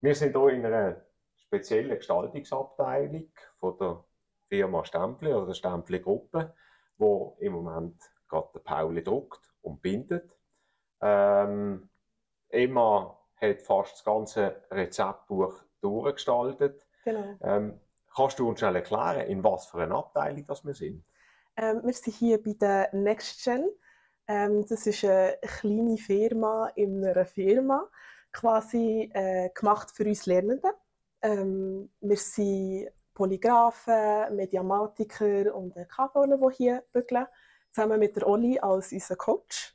Wir sind hier in einer speziellen Gestaltungsabteilung von der Firma Stempli oder der Stempli-Gruppe, wo im Moment gerade der Pauli druckt und bindet. Emma hat fast das ganze Rezeptbuch durchgestaltet. Genau. Kannst du uns schnell erklären, in was für einer Abteilung das wir sind? Wir sind hier bei der NextGen. Das ist eine kleine Firma in einer Firma, quasi gemacht für uns Lernende. Wir sind Polygraphen, Mediamatiker und KVler, die hier bügeln, zusammen mit der Oli als unser Coach.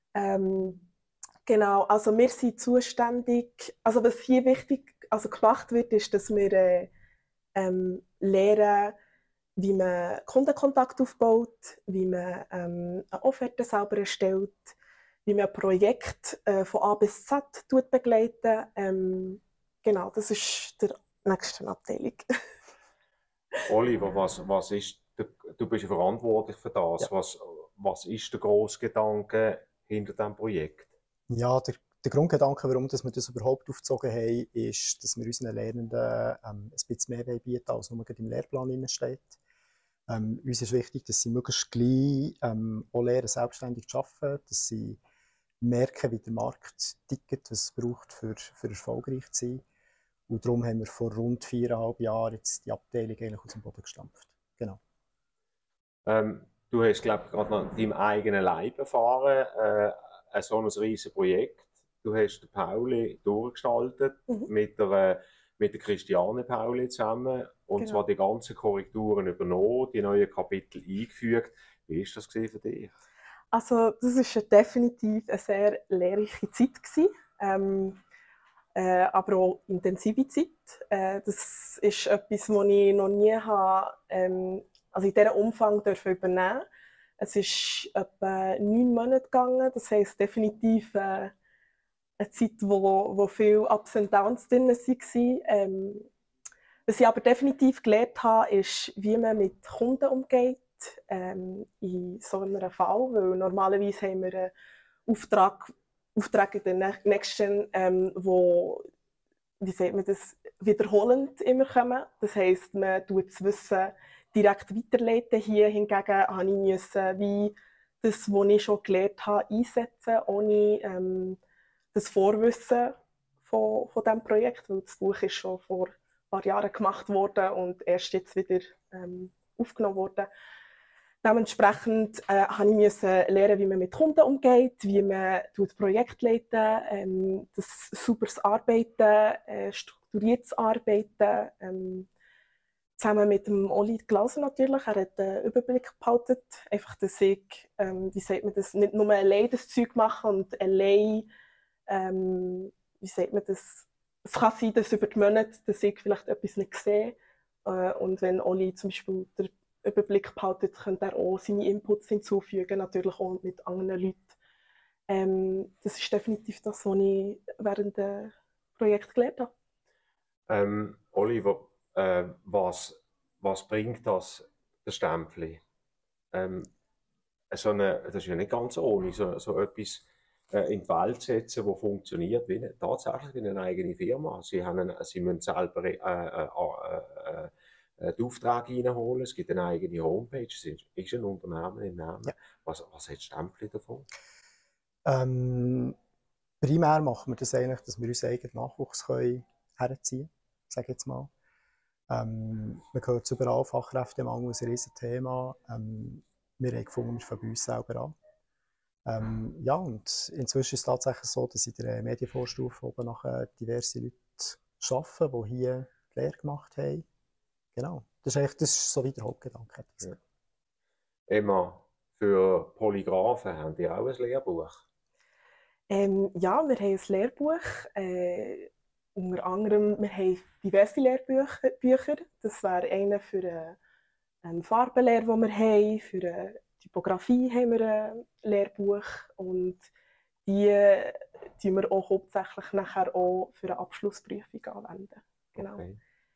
Genau, also wir sind zuständig, also was hier wichtig gemacht wird, ist, dass wir lernen, wie man Kundenkontakt aufbaut, wie man eine Offerte selber erstellt, wie man ein Projekt von A bis Z begleitet. Genau, das ist der nächste Abteilung. Oliver, was ist du bist ja verantwortlich für das. Ja. Was ist der grosse Gedanke hinter diesem Projekt? Ja, der Grundgedanke, warum wir das überhaupt aufgezogen haben, ist, dass wir unseren Lernenden ein bisschen mehr bieten, als nur im Lehrplan steht. Uns ist wichtig, dass sie möglichst gleich auch lernen, selbstständig zu arbeiten, dass sie merken, wie der Markt tickt, was es braucht, für erfolgreich zu sein. Und darum haben wir vor rund 4,5 Jahren jetzt die Abteilung eigentlich aus dem Boden gestampft. Genau. Du hast, glaube ich, gerade noch deinem eigenen Leib erfahren, so ein riesiges Projekt. Du hast den Pauli durchgestaltet mit der Christiane Pauli zusammen. Und Genau. zwar die ganzen Korrekturen übernommen, die neuen Kapitel eingefügt. Wie war das für dich? Also das war definitiv eine sehr lehrreiche Zeit. Aber auch intensive Zeit. Das ist etwas, das ich noch nie habe, also in diesem Umfang übernehmen durfte. Es ist etwa 9 Monate gegangen, das heisst definitiv eine Zeit, wo viele Ups und Downs drin waren. Was ich aber definitiv gelernt habe, ist, wie man mit Kunden umgeht in so einem Fall, weil normalerweise haben wir einen Aufträge in der NextGen, wo, wie sagt man das, wiederholend immer kommen. Das heisst, man tut das Wissen direkt weiterleiten. Hier hingegen musste ich wie das, was ich schon gelernt habe, einsetzen, ohne das Vorwissen von diesem Projekt, weil das Buch ist schon vor ein paar Jahren gemacht worden und erst jetzt wieder aufgenommen worden. Dementsprechend musste ich lernen, wie man mit Kunden umgeht, wie man Projekte leitet, das sauberes Arbeiten, strukturiertes Arbeiten. Zusammen mit dem Oli Glauser natürlich. Er hat den Überblick behalten. Einfach, dass ich, wie sagt man das, nicht nur allein das Zeug mache und allein, wie sagt man das, es kann sein, dass über die Monate, dass ich vielleicht etwas nicht sehe. Und wenn Oli zum Beispiel den Überblick behalten, könnte er auch seine Inputs hinzufügen, natürlich auch mit anderen Leuten. Das ist definitiv das, was ich während des Projekts gelernt habe. Oliver, was bringt das, der Stempli? Das ist ja nicht ganz ohne, so etwas in die Welt setzen, das funktioniert tatsächlich wie eine eigene Firma. Sie müssen selber die Aufträge reinholen, es gibt eine eigene Homepage, es ist ein Unternehmen im Namen. Ja. Was hat Stempli davon? Primär machen wir das eigentlich, dass wir unseren eigenen Nachwuchs herziehen können, sage ich jetzt mal. Man hört es überall, Fachkräftemangel ist ein riesiges Thema. Wir haben gefunden, wir fangen bei uns selber an. Ja, und inzwischen ist es tatsächlich so, dass in der Medienvorstufe oben nachher diverse Leute arbeiten, die hier die Lehre gemacht haben. Genau, das ist so wie der Hauptgedanke. Ja. Emma, für Polygraphen haben die auch ein Lehrbuch? Ja, wir haben ein Lehrbuch. Unter anderem, wir haben diverse Lehrbücher. Das wäre einer für eine Farbenlehre, die wir haben. Für eine Typografie haben wir ein Lehrbuch. Und die tun wir auch hauptsächlich nachher auch für eine Abschlussprüfung anwenden. Genau. Okay.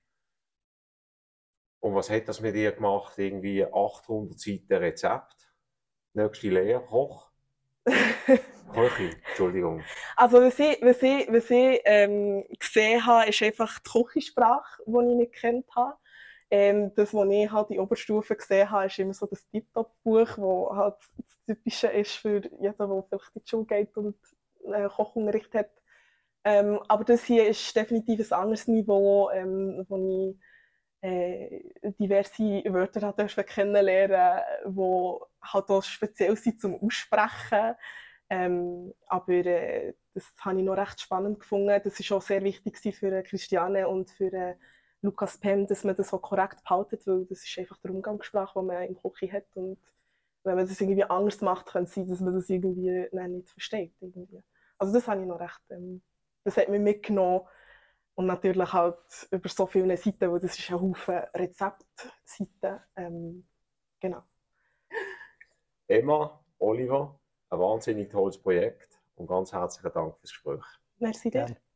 Und was hat das mit dir gemacht? Irgendwie 800 Seiten Rezept? Nächste Lehre, Koch? Küche, Entschuldigung. Also, was ich gesehen habe, ist einfach die Küchensprache, die ich nicht gekannt habe. Das, was ich halt in Oberstufe gesehen habe, ist immer so das Tip-Top-Buch, das halt das Typische ist für jeden, der vielleicht in die Schule geht und Kochunterricht hat. Aber das hier ist definitiv ein anderes Niveau, wo ich diverse Wörter halt kennenlernen die halt auch speziell sind zum Aussprechen. Aber das habe ich noch recht spannend gefunden. Das war auch sehr wichtig für Christiane und für Lukas Penn, dass man das so korrekt behaltet, weil das ist einfach die Umgangssprache, die man im Küche hat. Und wenn man das irgendwie anders macht, kann es sein, dass man das irgendwie nicht versteht. Irgendwie. Also das habe ich noch recht, das hat mich mitgenommen. Und natürlich halt über so viele Seiten, weil das ist ein Haufen Rezeptseiten. Genau. Emma, Oliver, ein wahnsinnig tolles Projekt und ganz herzlichen Dank fürs Gespräch. Merci dir. Gerne.